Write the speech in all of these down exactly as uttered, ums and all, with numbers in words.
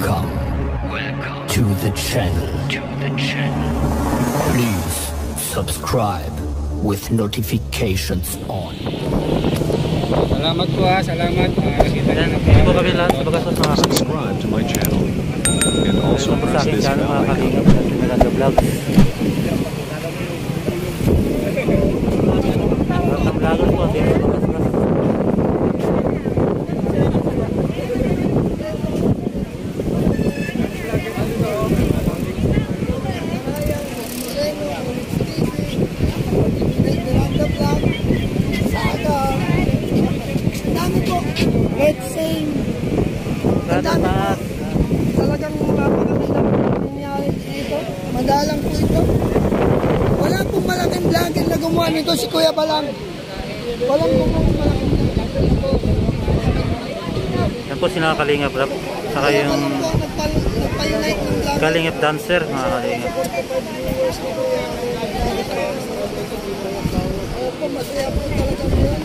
Welcome. Welcome to the channel. To the channel. Please subscribe with notifications on. Salamat po ha, salamat. Uh, kita Yan, hindi po kami lahat sa bagas mga Subscribe to my channel and also sa press aking this channel bell mga icon. kalingap natin na nag-vlog. Mga vloggers po dito sa bagas. Let's sing. Ang dami po. Talagang napakagandang nangyari dito. Madalang po ito. Wala pong malaking vlogger na gumawa nito, si Kuya Balang. Walang gumawa malaking vlogger po. Yan po sila kalingap rap. Saka yung nagpalunay ng vlogger. kalingap dancer mga kalingap. Opo, masaya po talaga yun.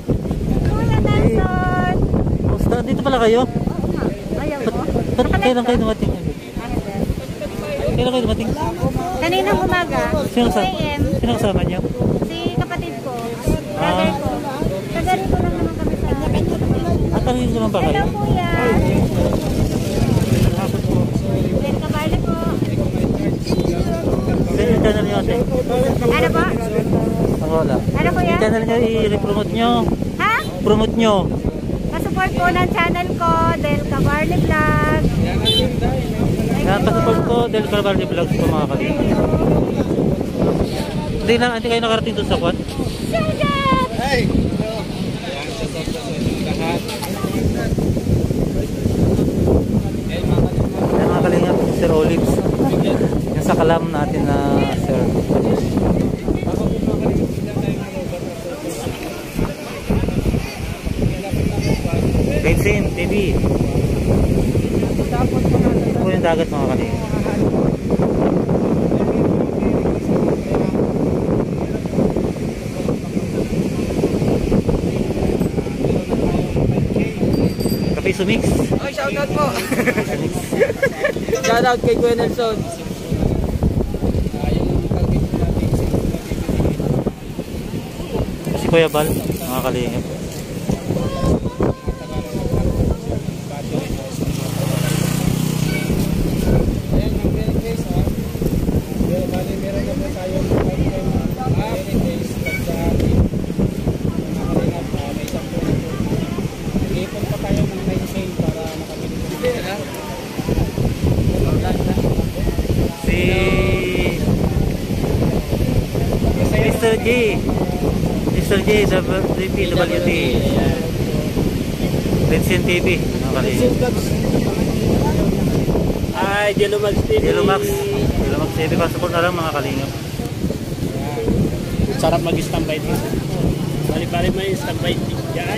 Basta dito pala kayo? Ayaw mo? Ba't kailan kayo dumating? Kailan kayo dumating? Kaninang umaga, Sino two kasama? A M Sino kasama niyo? Si kapatid ko, brother ko. Taga rito lang naman kami sa... At ano yun naman ba kayo? Hello kuya! Ben Kabali po. Sino yung channel niyo ate? Ano po? Ang wala. Ano kuya? Yung channel niyo i-promote niyo. Ha? Promote niyo. Pasupport po ng channel ko, Del Cabarle Vlog. Yan, pasupport po Del Cabarle Vlogs po mga kalingap. Hindi na, hindi kayo nakarating doon sa kwan? Shoutout! Hey! Yan mga kalingap, Sir Olives. Yung sa kalam natin na Sir. Bensin, T V. Ito po yung dagat mga kalingap. Kape Sumix. Oh, shoutout po. Shoutout kay Kuya Nelson. Si Kuya Bal, mga kalingap. Si Mister J Mister J W P W T Bensin T V mga kalingap. Ay, Jelumax T V. Jelumax Jelumax T V, pasuport na lang mga kalingap. Sarap mag-standby dito. Bali-bali may standby dito dyan.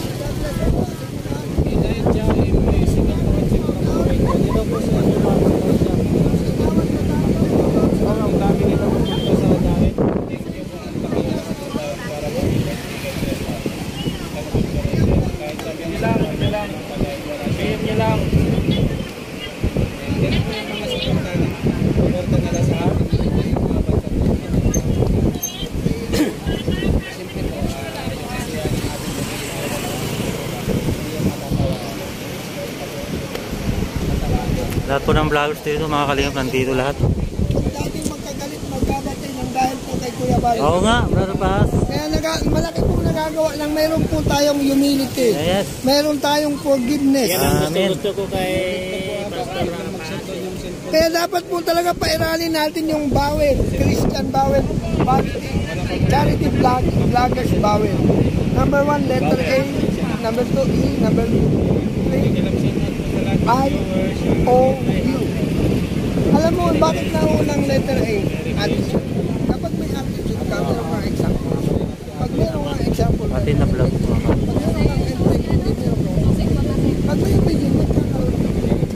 Lahat po ng vloggers dito mga kalingap nandito lahat. Kung dating magkagalit, magkabatay ng dahil po kay Kuya Balang. Oo nga, Brother Paz. Kaya naga, malaki pong nagagawa lang, mayroon po tayong humility. Yes. Mayroon tayong forgiveness. Amen. Gusto ko kay Pastor Kaya dapat po talaga pairalin natin yung bawel, Christian bawel, charity vlog, vloggers bawel. Number one, letter A. Number two, E. Number three, I, O, U. Alam mo, bakit naunang letter A? Attitude. Kapag may attitude ka, meron ka example. Pag meron ka example, Pati na vlog po mga kalingap. pag meron ka integrity, meron ka. Pag may opinion, magkakaroon ka.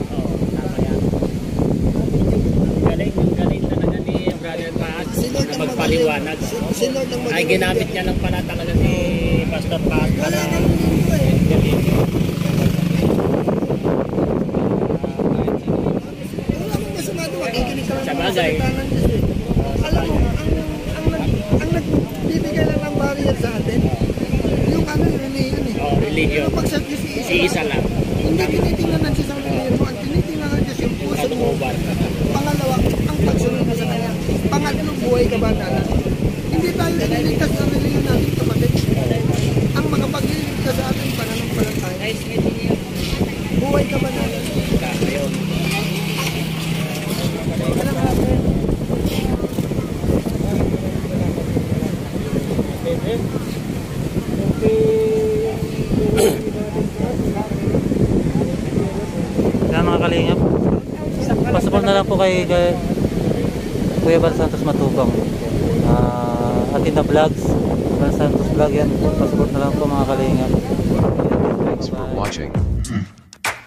galing, galing talaga ni Brother Paz na magpaliwanag. Si Lord ang Ay, ginamit niya lang pala talaga si Pastor Paz. Wala nang Iisa. Iisa lang. Hindi tinitingnan ng isang reliyon mo. Ang tinitingnan ng Diyos yung puso mo. Pangalawa, ang pagsunod mo sa Kanya. Pangatlo, buhay ka ba nalan? Hindi tayo iniligtas ng reliyon natin, kapatid. Ang mga pagliligtas sa ating pananampalataya. Buhay ka ba nalan? Yan mga kalingap. Pasuport na lang po kay, kay Kuya Bal Santos Matubang. Uh, Atinda Vlogs. Bal Santos Vlog yan. Pasuport na lang po mga kalingap. Thanks for watching.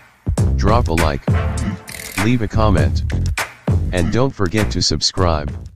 Drop a like, leave a comment, and don't forget to subscribe.